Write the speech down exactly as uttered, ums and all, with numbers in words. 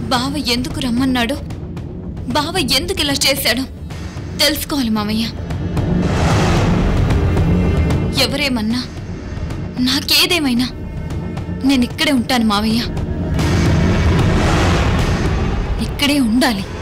బావ ఎందుకు రమ్మన్నాడు, బావ ఎందుకు ఇలా చేశాడు తెలుసుకోవాలి మావయ్య. ఎవరేమన్నా నాకేదేమైనా నేను ఇక్కడే ఉంటాను మావయ్య, ఇక్కడే ఉండాలి.